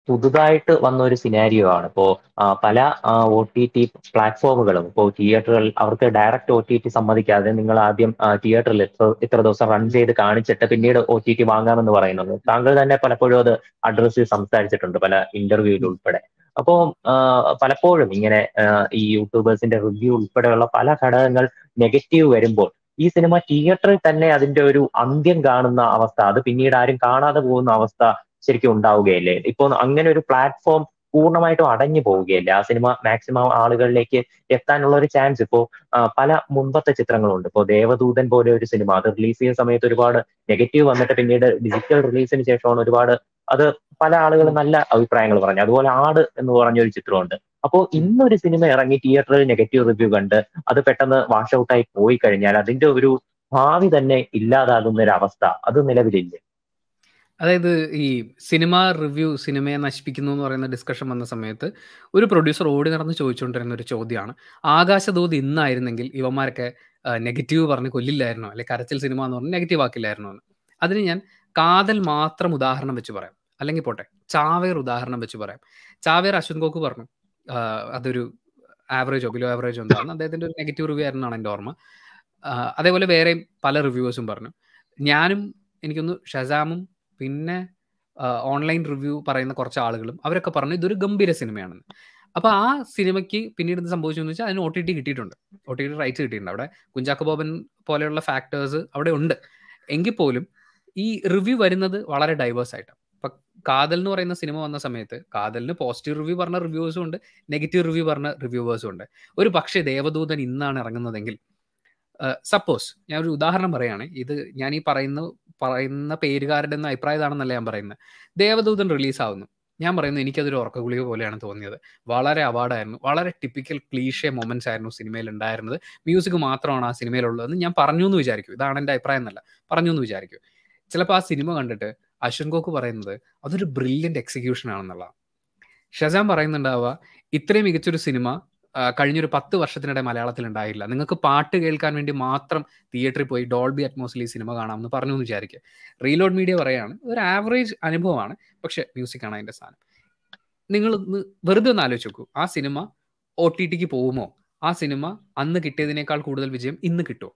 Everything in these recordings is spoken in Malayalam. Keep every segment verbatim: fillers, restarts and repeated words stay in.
പുതുതായിട്ട് വന്ന ഒരു സിനാരിയോ ആണ്. ഇപ്പോ ആ, പല ഒ ടി ടി പ്ലാറ്റ്ഫോമുകളും ഇപ്പോൾ തിയേറ്ററുകൾ അവർക്ക് ഡയറക്റ്റ് ഒ ടി ടി സമ്മതിക്കാതെ നിങ്ങൾ ആദ്യം തിയേറ്ററിൽ ഇത്ര ഇത്ര ദിവസം റൺ ചെയ്ത് കാണിച്ചിട്ട് പിന്നീട് ഒ ടി ടി വാങ്ങാമെന്ന് പറയുന്നത്. താങ്കൾ തന്നെ പലപ്പോഴും അത് അഡ്രസ് സംസാരിച്ചിട്ടുണ്ട് പല ഇന്റർവ്യൂവിൽ ഉൾപ്പെടെ. അപ്പോ പലപ്പോഴും ഇങ്ങനെ ആ, ഈ യൂട്യൂബേഴ്സിന്റെ റിവ്യൂ ഉൾപ്പെടെയുള്ള പല ഘടകങ്ങൾ നെഗറ്റീവ് വരുമ്പോൾ ഈ സിനിമ തിയേറ്ററിൽ തന്നെ അതിന്റെ ഒരു അന്ത്യം കാണുന്ന അവസ്ഥ, അത് പിന്നീട് ആരും കാണാതെ പോകുന്ന അവസ്ഥ ശരിക്കും ഉണ്ടാവുകയല്ലേ? ഇപ്പൊ അങ്ങനെ ഒരു പ്ലാറ്റ്ഫോം പൂർണ്ണമായിട്ടും അടഞ്ഞു പോവുകയല്ലേ? ആ സിനിമ മാക്സിമം ആളുകളിലേക്ക് എത്താനുള്ള ഒരു ചാൻസ് ഇപ്പോ ആ, പല മുമ്പത്തെ ചിത്രങ്ങളുണ്ട്. ഇപ്പോ ദേവദൂതൻ പോലെ ഒരു സിനിമ അത് റിലീസ് ചെയ്യുന്ന സമയത്ത് ഒരുപാട് നെഗറ്റീവ് വന്നിട്ട് പിന്നീട് ഡിജിറ്റൽ റിലീസിന് ശേഷമാണ് ഒരുപാട് അത് പല ആളുകളും നല്ല അഭിപ്രായങ്ങൾ പറഞ്ഞു. അതുപോലെ ആട് എന്ന് പറഞ്ഞൊരു ചിത്രമുണ്ട്. അപ്പോ ഇന്നൊരു സിനിമ ഇറങ്ങി തിയേറ്ററിൽ നെഗറ്റീവ് റിവ്യൂ കണ്ട് അത് പെട്ടെന്ന് വാഷ് ഔട്ടായി പോയി കഴിഞ്ഞാൽ അതിന്റെ ഒരു ഭാവി തന്നെ ഇല്ലാതാകുന്ന ഒരു അവസ്ഥ അത് നിലവിലില്ലേ? അതായത് ഈ സിനിമ റിവ്യൂ സിനിമയെ നശിപ്പിക്കുന്നു എന്ന് പറയുന്ന ഡിസ്കഷൻ വന്ന സമയത്ത് ഒരു പ്രൊഡ്യൂസർ ഓടി നടന്ന് ചോദിച്ചുകൊണ്ടിരുന്ന ഒരു ചോദ്യമാണ്, ആകാശദൂത് ഇന്നായിരുന്നെങ്കിൽ ഇവന്മാരൊക്കെ നെഗറ്റീവ് പറഞ്ഞ് കൊല്ലില്ലായിരുന്നോ, അല്ലെ കരച്ചിൽ സിനിമ എന്ന് പറഞ്ഞ് നെഗറ്റീവ് ആക്കില്ലായിരുന്നോ എന്ന്. അതിന് ഞാൻ കാതൽ മാത്രം ഉദാഹരണം വെച്ച് പറയാം, അല്ലെങ്കിൽ പോട്ടെ ചാവേർ ഉദാഹരണം വെച്ച് പറയാം. ചാവേർ അശ്വന്ത് ഗോക്ക് പറഞ്ഞു ആ, അതൊരു ആവറേജോ ബിലോ ആവറേജോ എന്താണെന്ന് അദ്ദേഹത്തിൻ്റെ ഒരു നെഗറ്റീവ് റിവ്യൂ ആയിരുന്നാണ് എൻ്റെ ഓർമ്മ. ആ, അതേപോലെ വേറെയും പല റിവ്യൂവേഴ്സും പറഞ്ഞു. ഞാനും എനിക്കൊന്ന് ഷസാമും പിന്നെ ഓൺലൈൻ റിവ്യൂ പറയുന്ന കുറച്ച് ആളുകളും അവരൊക്കെ പറഞ്ഞു ഇതൊരു ഗംഭീര സിനിമയാണെന്ന്. അപ്പോൾ ആ സിനിമയ്ക്ക് പിന്നീട് എന്ത് സംഭവിച്ചു എന്ന് വെച്ചാൽ അതിന് ഒ ടി ടി കിട്ടിയിട്ടുണ്ട്, ഒ ടി ടി റൈറ്റ്സ് കിട്ടിയിട്ടുണ്ട്. അവിടെ കുഞ്ചാക്കോ ബോബൻ പോലെയുള്ള ഫാക്ടേഴ്സ് അവിടെ ഉണ്ട്. എങ്കിൽ പോലും ഈ റിവ്യൂ വരുന്നത് വളരെ ഡൈവേഴ്സ് ആയിട്ടാണ്. ഇപ്പം കാതൽ എന്ന് പറയുന്ന സിനിമ വന്ന സമയത്ത് കാതലിന് പോസിറ്റീവ് റിവ്യൂ പറഞ്ഞ റിവ്യൂവേഴ്സും ഉണ്ട്, നെഗറ്റീവ് റിവ്യൂ പറഞ്ഞ റിവ്യൂവേഴ്സും ഉണ്ട്. ഒരു പക്ഷേ ദേവദൂതൻ ഇന്നാണ് ഇറങ്ങുന്നതെങ്കിൽ, സപ്പോസ് ഞാൻ ഒരു ഉദാഹരണം പറയുകയാണ്, ഇത് ഞാൻ ഈ പറയുന്ന പറയുന്ന പേരുകാരുടെ ഒന്നും അഭിപ്രായം ഇതാണെന്നല്ല ഞാൻ പറയുന്നത്. ദേവദൂതൻ റിലീസാവുന്നു, ഞാൻ പറയുന്നു എനിക്കതൊരു ഉറക്കഗുളിക പോലെയാണ് തോന്നിയത്. വളരെ അവാർഡായിരുന്നു, വളരെ ടിപ്പിക്കൽ ക്ലീഷേ മൊമെന്റ്സ് ആയിരുന്നു സിനിമയിൽ ഉണ്ടായിരുന്നത്. മ്യൂസിക് മാത്രമാണ് ആ സിനിമയിലുള്ളതെന്ന് ഞാൻ പറഞ്ഞു എന്ന് വിചാരിക്കും. ഇതാണ് എൻ്റെ അഭിപ്രായം എന്നല്ല, പറഞ്ഞു എന്ന് വിചാരിക്കും. ചിലപ്പോൾ ആ സിനിമ കണ്ടിട്ട് അശ്വന്ത് ഗോക്ക് പറയുന്നത് അതൊരു ബ്രില്യൻ്റ് എക്സിക്യൂഷൻ ആണെന്നുള്ള. ഷസാം പറയുന്നുണ്ടാവുക ഇത്രയും മികച്ചൊരു സിനിമ കഴിഞ്ഞൊരു പത്ത് വർഷത്തിനിടെ മലയാളത്തിൽ ഉണ്ടായില്ല, നിങ്ങൾക്ക് പാട്ട് കേൾക്കാൻ വേണ്ടി മാത്രം തിയേറ്ററിൽ പോയി ഡോൾബി അറ്റ്മോസ്ഫിയറിൽ ഈ സിനിമ കാണാമെന്ന് പറഞ്ഞു എന്ന് വിചാരിക്കുക. റീലോഡ് മീഡിയ പറയാണ് ഒരു ആവറേജ് അനുഭവമാണ്, പക്ഷേ മ്യൂസിക്കാണ് അതിൻ്റെ സാധനം. നിങ്ങൾ വെറുതെ ഒന്ന് ആലോചിച്ച് നോക്കൂ, ആ സിനിമ ഒ ടി ടിക്ക് പോകുമോ? ആ സിനിമ അന്ന് കിട്ടിയതിനേക്കാൾ കൂടുതൽ വിജയം ഇന്ന് കിട്ടുമോ?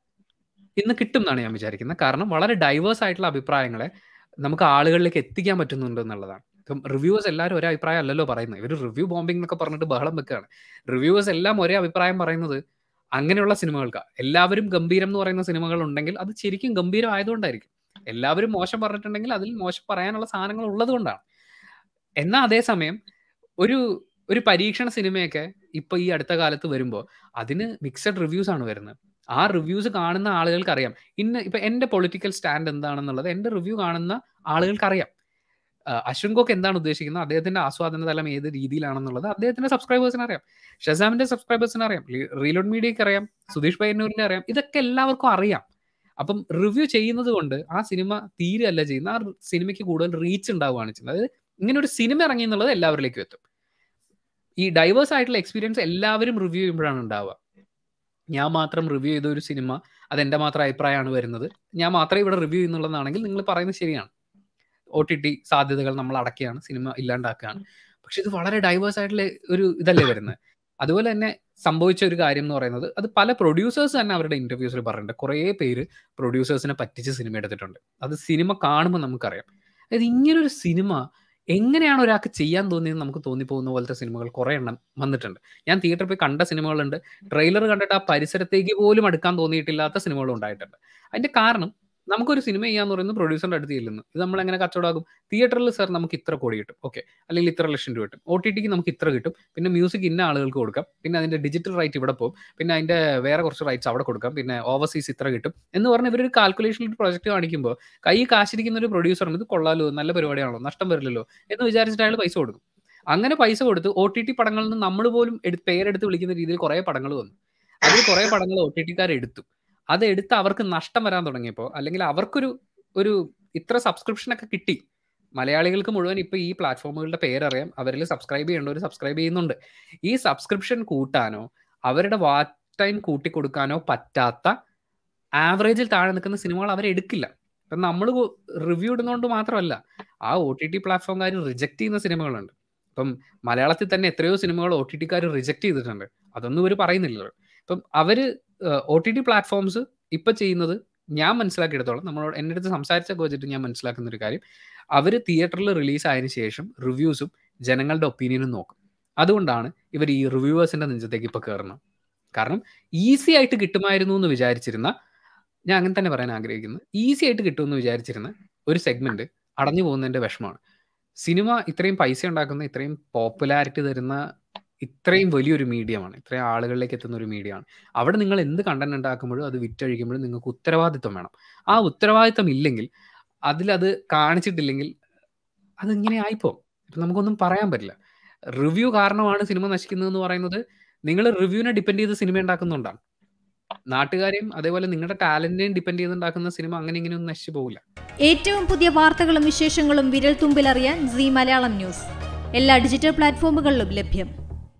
ഇന്ന് കിട്ടും എന്നാണ് ഞാൻ വിചാരിക്കുന്നത്. കാരണം വളരെ ഡൈവേഴ്സ് ആയിട്ടുള്ള അഭിപ്രായങ്ങളെ നമുക്ക് ആളുകളിലേക്ക് എത്തിക്കാൻ പറ്റുന്നുണ്ട് എന്നുള്ളതാണ്. ഇപ്പം റിവ്യൂവേഴ്സ് എല്ലാവരും ഒരേ അഭിപ്രായം അല്ലല്ലോ പറയുന്നത്. ഇവർ റിവ്യൂ ബോംബിംഗ് എന്നൊക്കെ പറഞ്ഞിട്ട് ബഹളം വെക്കുകയാണ്. റിവ്യൂവേഴ്സ് എല്ലാം ഒരേ അഭിപ്രായം പറയുന്നത് അങ്ങനെയുള്ള സിനിമകൾക്കാണ്. എല്ലാവരും ഗംഭീരം എന്ന് പറയുന്ന സിനിമകൾ ഉണ്ടെങ്കിൽ അത് ശരിക്കും ഗംഭീരം ആയതുകൊണ്ടായിരിക്കും. എല്ലാവരും മോശം പറഞ്ഞിട്ടുണ്ടെങ്കിൽ അതിൽ മോശം പറയാനുള്ള സാധനങ്ങൾ ഉള്ളത് കൊണ്ടാണ്. എന്നാൽ അതേസമയം ഒരു ഒരു പരീക്ഷണ സിനിമയൊക്കെ ഇപ്പോൾ ഈ അടുത്ത കാലത്ത് വരുമ്പോൾ അതിന് മിക്സഡ് റിവ്യൂസ് ആണ് വരുന്നത്. ആ റിവ്യൂസ് കാണുന്ന ആളുകൾക്ക് അറിയാം ഇന്ന് ഇപ്പം എൻ്റെ പൊളിറ്റിക്കൽ സ്റ്റാൻഡ് എന്താണെന്നുള്ളത് എൻ്റെ റിവ്യൂ കാണുന്ന ആളുകൾക്ക് അറിയാം. അശ്വന്ത് ഗോക്ക് എന്താണ് ഉദ്ദേശിക്കുന്നത്, അദ്ദേഹത്തിന്റെ ആസ്വാദന തലം ഏത് രീതിയിലാണെന്നുള്ളത് അദ്ദേഹത്തിന്റെ സബ്സ്ക്രൈബേഴ്സിന് അറിയാം, ഷസാമിന്റെ സബ്സ്ക്രൈബേഴ്സിന് അറിയാം, റീലോഡ് മീഡിയക്ക് അറിയാം, സുധീഷ് പയ്യന്നൂരിനെ അറിയാം. ഇതൊക്കെ എല്ലാവർക്കും അറിയാം. അപ്പം റിവ്യൂ ചെയ്യുന്നത് കൊണ്ട് ആ സിനിമ തീരെയല്ല ചെയ്യുന്ന, ആ സിനിമയ്ക്ക് കൂടുതൽ റീച്ച് ഉണ്ടാവുകയാണ് ചെയ്യുന്നത്. അതായത് ഇങ്ങനെ ഒരു സിനിമ ഇറങ്ങി എന്നുള്ളത് എല്ലാവരിലേക്കും എത്തും. ഈ ഡൈവേഴ്സ് ആയിട്ടുള്ള എക്സ്പീരിയൻസ് എല്ലാവരും റിവ്യൂ ചെയ്യുമ്പോഴാണ് ഉണ്ടാവുക. ഞാൻ മാത്രം റിവ്യൂ ചെയ്ത ഒരു സിനിമ അതെൻ്റെ മാത്രം അഭിപ്രായമാണ് വരുന്നത്, ഞാൻ മാത്രമേ ഇവിടെ റിവ്യൂ ചെയ്യുന്നുള്ളതാണെങ്കിൽ നിങ്ങൾ പറയുന്നത് ശരിയാണ്, ഒ ടി ടി സാധ്യതകൾ നമ്മൾ അടക്കുകയാണ്, സിനിമ ഇല്ലാണ്ടാക്കുകയാണ്. പക്ഷെ ഇത് വളരെ ഡൈവേഴ്സ് ആയിട്ടുള്ള ഒരു ഇതല്ലേ വരുന്നത്. അതുപോലെ തന്നെ സംഭവിച്ച ഒരു കാര്യം എന്ന് പറയുന്നത് അത് പല പ്രൊഡ്യൂസേഴ്സ് തന്നെ അവരുടെ ഇന്റർവ്യൂസിൽ പറഞ്ഞിട്ടുണ്ട്. കുറേ പേര് പ്രൊഡ്യൂസേഴ്സിനെ പറ്റിച്ച് സിനിമ എടുത്തിട്ടുണ്ട്. അത് സിനിമ കാണുമ്പോൾ നമുക്കറിയാം. അതായത് ഇങ്ങനൊരു സിനിമ എങ്ങനെയാണ് ഒരാൾക്ക് ചെയ്യാൻ തോന്നിയെന്ന് നമുക്ക് തോന്നിപ്പോകുന്ന പോലത്തെ സിനിമകൾ കുറേ എണ്ണം വന്നിട്ടുണ്ട്. ഞാൻ തിയേറ്ററിൽ പോയി കണ്ട സിനിമകളുണ്ട്, ട്രെയിലർ കണ്ടിട്ട് ആ പരിസരത്തേക്ക് പോലും അടുക്കാൻ തോന്നിയിട്ടില്ലാത്ത സിനിമകളും ഉണ്ടായിട്ടുണ്ട്. അതിൻ്റെ കാരണം നമുക്കൊരു സിനിമ ചെയ്യാന്ന് പറയുന്നത് പ്രൊഡ്യൂസറിന്റെ അടുത്ത് ചെല്ലുന്നു, ഇത് നമ്മൾ എങ്ങനെ കച്ചവടമാകും, തിയേറ്ററിൽ സാർ നമുക്ക് ഇത്ര കോടി കിട്ടും, ഓക്കെ, അല്ലെങ്കിൽ ഇത്ര ലക്ഷം രൂപ കിട്ടും, ഒ ടി ടിക്ക് നമുക്ക് ഇത്ര കിട്ടും, പിന്നെ മ്യൂസിക് ഇന്ന ആളുകൾക്ക് കൊടുക്കാം, പിന്നെ അതിന്റെ ഡിജിറ്റൽ റൈറ്റ് ഇവിടെ പോകും, പിന്നെ അതിന്റെ വേറെ കുറച്ച് റൈറ്റ്സ് അവിടെ കൊടുക്കാം, പിന്നെ ഓവർസീസ് ഇത്ര കിട്ടും എന്ന് പറഞ്ഞ് ഇവരൊരു കാൽക്കുലേഷനിൽ പ്രൊജക്ട് കാണിക്കുമ്പോൾ കൈ കാശിരിക്കുന്ന ഒരു പ്രൊഡ്യൂസറിന് ഇത് കൊള്ളാലോ, നല്ല പരിപാടിയാണല്ലോ, നഷ്ടം വരില്ലല്ലോ എന്ന് വിചാരിച്ചിട്ട് അയാൾ പൈസ കൊടുക്കും. അങ്ങനെ പൈസ കൊടുത്ത് ഒ ടി ടി പടങ്ങളിൽ നിന്ന് നമ്മൾ പോലും പേരെടുത്ത് വിളിക്കുന്ന രീതിയിൽ കുറേ പടങ്ങൾ വന്നു. അതിൽ കുറേ പടങ്ങൾ ഒ ടി ടിക്കാർ എടുത്തു. അതെടുത്ത് അവർക്ക് നഷ്ടം വരാൻ തുടങ്ങിയപ്പോൾ, അല്ലെങ്കിൽ അവർക്കൊരു ഒരു ഇത്ര സബ്സ്ക്രിപ്ഷനൊക്കെ കിട്ടി, മലയാളികൾക്ക് മുഴുവൻ ഇപ്പോൾ ഈ പ്ലാറ്റ്ഫോമുകളുടെ പേരറിയാം, അവരിൽ സബ്സ്ക്രൈബ് ചെയ്യേണ്ടവർ സബ്സ്ക്രൈബ് ചെയ്യുന്നുണ്ട്. ഈ സബ്സ്ക്രിപ്ഷൻ കൂട്ടാനോ അവരുടെ വാച്ച് ടൈം കൂട്ടിക്കൊടുക്കാനോ പറ്റാത്ത ആവറേജിൽ താഴെ നിൽക്കുന്ന സിനിമകൾ അവരെടുക്കില്ല. ഇപ്പം നമ്മൾ റിവ്യൂ ഇടുന്നതുകൊണ്ട് മാത്രമല്ല, ആ ഒ ടി ടി പ്ലാറ്റ്ഫോംകാർ റിജക്റ്റ് ചെയ്യുന്ന സിനിമകളുണ്ട്. ഇപ്പം മലയാളത്തിൽ തന്നെ എത്രയോ സിനിമകൾ ഒ ടി ടിക്കാർ റിജക്റ്റ് ചെയ്തിട്ടുണ്ട്. അതൊന്നും ഇവർ പറയുന്നില്ലല്ലോ. ഇപ്പം അവർ ഒ ടി ടി പ്ലാറ്റ്ഫോംസ് ഇപ്പം ചെയ്യുന്നത് ഞാൻ മനസ്സിലാക്കിയെടുത്തോളം, നമ്മളോട് എൻ്റെ അടുത്ത് സംസാരിച്ചൊക്കെ വെച്ചിട്ട് ഞാൻ മനസ്സിലാക്കുന്ന ഒരു കാര്യം, അവർ തിയേറ്ററിൽ റിലീസ് ആയതിനു ശേഷം റിവ്യൂസും ജനങ്ങളുടെ ഒപ്പീനിയനും നോക്കും. അതുകൊണ്ടാണ് ഇവർ ഈ റിവ്യൂവേഴ്സിൻ്റെ നെഞ്ചത്തേക്ക് ഇപ്പോൾ കയറുന്നത്. കാരണം ഈസി ആയിട്ട് കിട്ടുമായിരുന്നു എന്ന് വിചാരിച്ചിരുന്ന, ഞാൻ അങ്ങനെ തന്നെ പറയാൻ ആഗ്രഹിക്കുന്നത്, ഈസി ആയിട്ട് കിട്ടുമെന്ന് വിചാരിച്ചിരുന്ന ഒരു സെഗ്മെൻറ്റ് അടഞ്ഞു പോകുന്നതിൻ്റെ വിഷമമാണ്. സിനിമ ഇത്രയും പൈസ ഉണ്ടാക്കുന്ന, ഇത്രയും പോപ്പുലാരിറ്റി തരുന്ന ഇത്രയും വലിയൊരു മീഡിയമാണ്, ഇത്രയും ആളുകളിലേക്ക് എത്തുന്ന ഒരു മീഡിയമാണ്. അവിടെ നിങ്ങൾ എന്ത് കണ്ടന്റ് ഉണ്ടാക്കുമ്പോഴും അത് വിറ്റഴിക്കുമ്പോഴും നിങ്ങൾക്ക് ഉത്തരവാദിത്വം വേണം. ആ ഉത്തരവാദിത്വം ഇല്ലെങ്കിൽ, അതിലത് കാണിച്ചിട്ടില്ലെങ്കിൽ അതിങ്ങനെ ആയിപ്പോവും. ഇപ്പം നമുക്കൊന്നും പറയാൻ പറ്റില്ല. റിവ്യൂ കാരണമാണ് സിനിമ നശിക്കുന്നതെന്ന് പറയുന്നത് നിങ്ങൾ റിവ്യൂവിനെ ഡിപ്പെൻഡ് ചെയ്ത് സിനിമ ഉണ്ടാക്കുന്നുണ്ടാണ്. നാട്ടുകാരെയും അതേപോലെ നിങ്ങളുടെ ടാലന്റിനെയും ഡിപ്പെൻഡ് ചെയ്തുണ്ടാക്കുന്ന സിനിമ അങ്ങനെ ഇങ്ങനെയൊന്നും നശിച്ചു പോകില്ല. ഏറ്റവും പുതിയ വാർത്തകളും വിശേഷങ്ങളും വിരൽ തുമ്പിലറിയാൻ സീ മലയാളം ന്യൂസ് എല്ലാ ഡിജിറ്റൽ പ്ലാറ്റ്ഫോമുകളിലും ലഭ്യം.